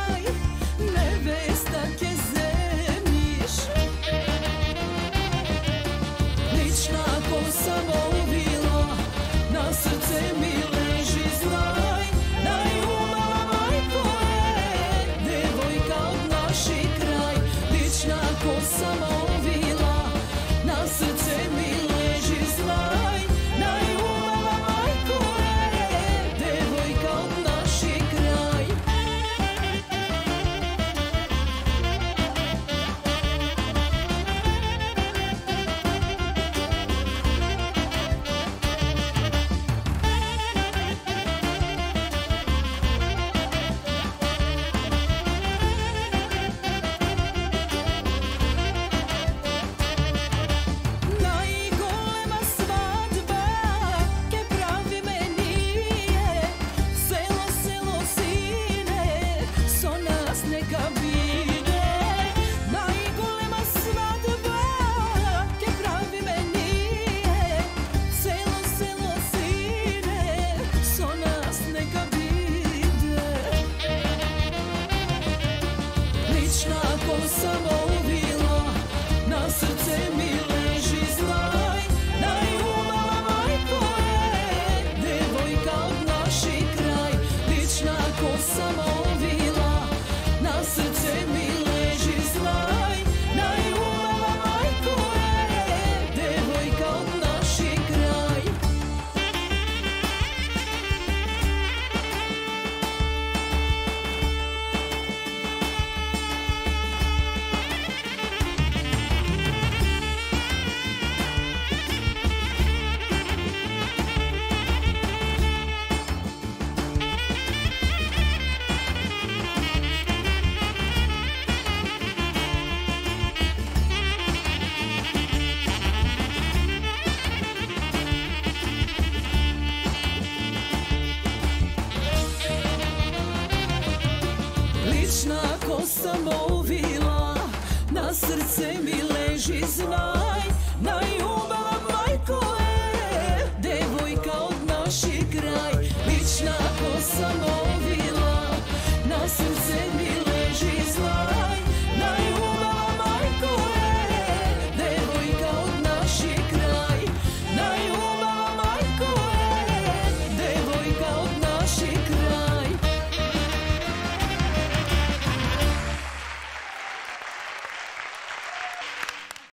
kraj, nevesta ke zemljiš. Lična ko sam ovila, na srce mi leži znaj. Najumala majko je, devojka od naših kraj. Lična ko sam ovila, na srce mi leži znaj. Najumala majko je, devojka od naših kraj. Najgolema svadba, ke pravi menije, selo, selo, sine, so nas neka vide. Najgolema svadba, ke pravi menije, selo, selo, sine, so nas neka vide. Lična ko sam ovila, na srce mi leži znaj. Najumala majko je, devojka od naših kraj. Lična ko sam ovila, na srce mi leži znaj. Najumala majko je, devojka od naših kraj. Lična ko sam ovila, na srce mi leži znaj.